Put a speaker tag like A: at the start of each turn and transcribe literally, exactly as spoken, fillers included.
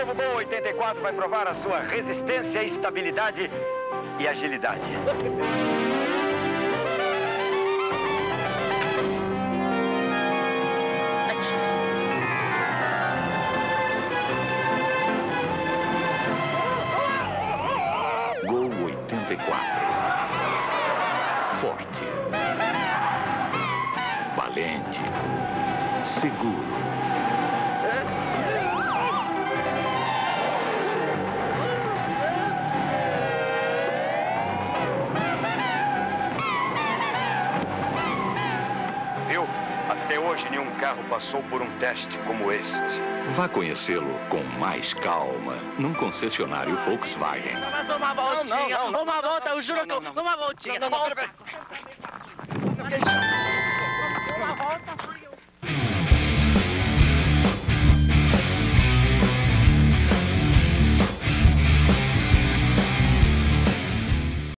A: novo Gol oitenta e quatro vai provar a sua resistência, estabilidade e agilidade.
B: Gol oitenta e quatro. Forte. Valente. Seguro.
A: Viu? Até hoje nenhum carro passou por um teste como este.
B: Vá conhecê-lo com mais calma num concessionário Volkswagen.
C: Mas uma voltinha,
A: Não, não, não,
C: uma
A: não,
C: volta,
A: não,
C: eu juro
A: não,
C: que
A: não,
C: eu... Uma voltinha.
A: Não, não, não, pera, pera.